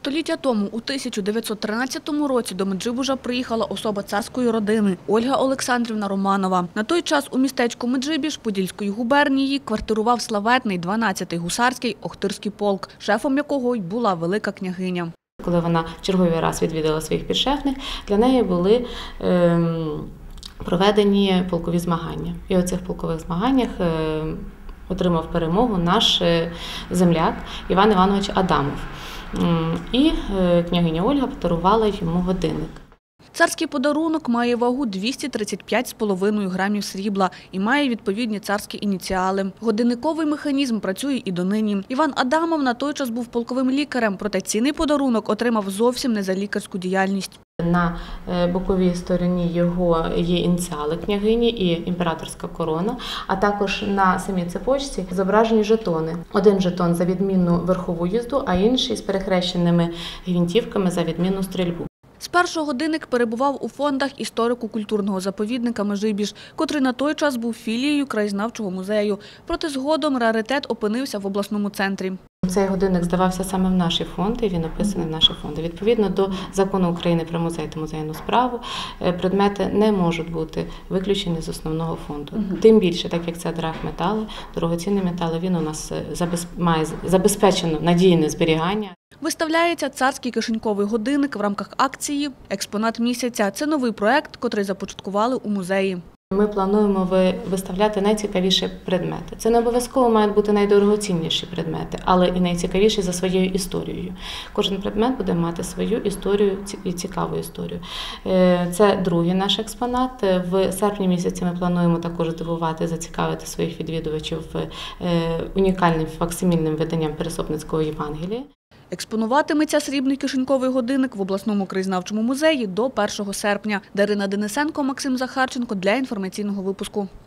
Століття тому, у 1913 році, до Меджибужа приїхала особа царської родини – Ольга Олександрівна Романова. На той час у містечку Меджибіж Подільської губернії квартирував славетний 12-й гусарський Охтирський полк, шефом якого й була велика княгиня. Коли вона черговий раз відвідала своїх підшефних, для неї були проведені полкові змагання. І у цих полкових змаганнях отримав перемогу наш земляк Іван Іванович Адамов. І княгиня Ольга подарувала йому годинник. Царський подарунок має вагу 235,5 грамів срібла і має відповідні царські ініціали. Годинниковий механізм працює і донині. Іван Адамов на той час був полковим лікарем, проте цінний подарунок отримав зовсім не за лікарську діяльність. На боковій стороні його є ініціали княгині і імператорська корона, а також на самій цепочці зображені жетони. Один жетон за відмінну верхову їзду, а інший з перехрещеними гвинтівками за відмінну стрільбу. Спершу годинник перебував у фондах історико-культурного заповідника Меджибіж, котрий на той час був філією краєзнавчого музею. Проте згодом раритет опинився в обласному центрі. Цей годинник здавався саме в наші фонди, він описаний в наші фонди. Відповідно до Закону України про музей та музейну справу, предмети не можуть бути виключені з основного фонду. Тим більше, так як це драгметали, дорогоцінні метали, він у нас має забезпечено надійне зберігання. Виставляється царський кишеньковий годинник в рамках акції «Експонат місяця». Це новий проект, котрий започаткували у музеї. Ми плануємо виставляти найцікавіші предмети. Це не обов'язково мають бути найдорогоцінніші предмети, але і найцікавіші за своєю історією. Кожен предмет буде мати свою історію і цікаву історію. Це другий наш експонат. В серпні місяці ми плануємо також здивувати, зацікавити своїх відвідувачів унікальним факсимільним виданням Пересопницького Євангелія. Експонуватиметься срібний кишеньковий годинник в обласному краєзнавчому музеї до 1 серпня. Дарина Денисенко, Максим Захарченко для інформаційного випуску.